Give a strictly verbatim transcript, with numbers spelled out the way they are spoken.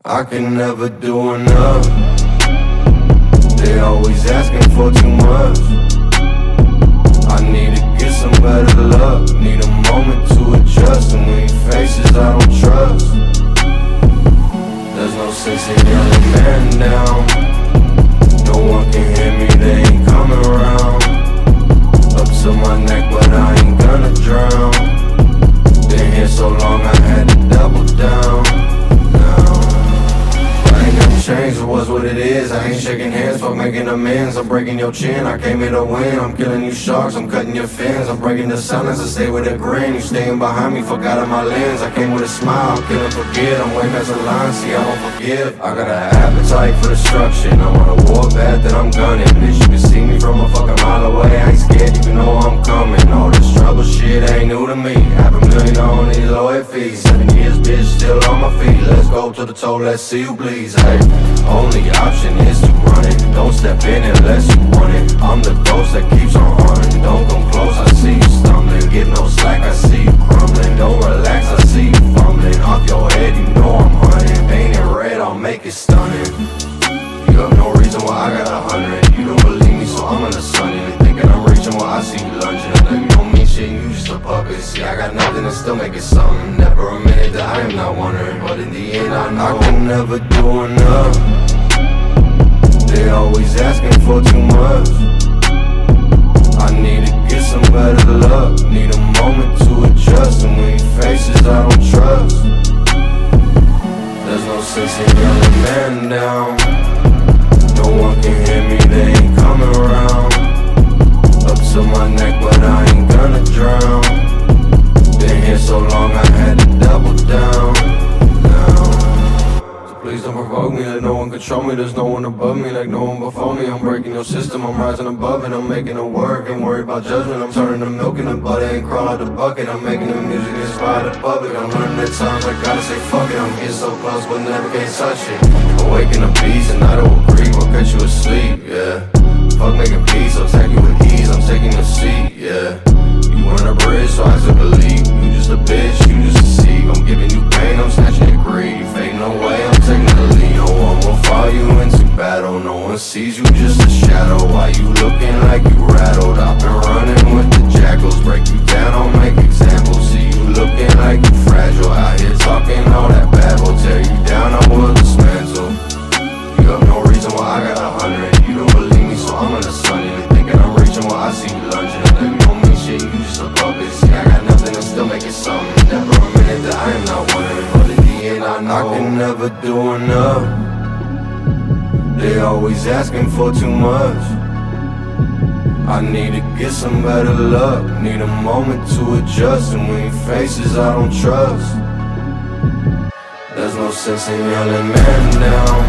I can never do enough. They always asking for too much. I need to get some better luck. Need a moment to adjust. And when faces I don't trust. There's no sense in yelling man down. No one can hear me, they ain't coming around. Up to my neck, but I ain't gonna drown. Been here so long, I had to double down. Change, it was what it is. I ain't shaking hands, fuck making amends. I'm breaking your chin, I came here to win. I'm killing you sharks, I'm cutting your fins. I'm breaking the silence, I stay with a grin. You staying behind me, fuck out of my lens. I came with a smile, I'm killing forget. I'm way past the line, see I don't forgive. I got an appetite for destruction. I'm on a warpath that I'm gunning. Bitch, you can see me from a fucking mile away. I ain't scared, you can know I'm coming. All this trouble shit ain't new to me. Half a million on these lawyer fees. Seven years, bitch, still on my feet. Let's go to the toe, let's see you please. Hey, only option is to run it. Don't step in unless you want it. I'm the ghost that keeps on haunting. Don't come close, I see you stumbling. Get no slack, I see you crumbling. Don't relax, I see you fumbling. Off your head, you know I'm hunting. Painted red, I'll make it stunning. You have no reason why I got a hundred. You don't believe me, so I'm gonna sun you. Thinking I'm reaching while I see you lunging. I know you don't mean shit, you just a puppet. See, I got nothing to still make it something. Never a minute that I am not wondering. But in the end, I know I can never do enough. They always asking for too much. I need to get some better luck. Need a moment to adjust. And when faces I don't trust. There's no sense in yelling man down. No one can hear me, they ain't coming around. Up to my neck, but I ain't gonna drown. Been here so long, I had to double down. Please don't provoke me, let no one control me. There's no one above me, like no one before me. I'm breaking your system, I'm rising above it. I'm making it work, ain't worried about judgment. I'm turning the milk into butter, ain't crawl out the bucket. I'm making the music inspired the public. I'm learning at times I gotta say fuck it. I'm getting so close but never can't touch it. Awaken the beast and I don't agree, we'll cut you asleep, yeah. Fuck making peace, I'll take you with ease. I'm taking your seat, yeah. You want a bridge, so I took a leap. You just a bitch, you just a sieve. I'm giving you pain, I'm snatching your greed. You fading away, I'm taking the lead. No one will follow you into battle. No one sees you, just a shadow. Why you looking like you rattled? I've been running with the jackals. Break you down, I'll make examples. See you looking like you fragile. Out here talking all that babble. Tear you down, I will dismantle. You have no reason why I got a hundred. You don't believe me, so I'm gonna sun you. Thinking I'm reaching while I see you lunging. I know you don't mean shit, you just a puppet. See, I got nothing to still make it something. Never a minute that I am not wondering. But in the end, I know I can never do enough. They always asking for too much. I need to get some better luck. Need a moment to adjust. And when faces I don't trust. There's no sense in yelling man down.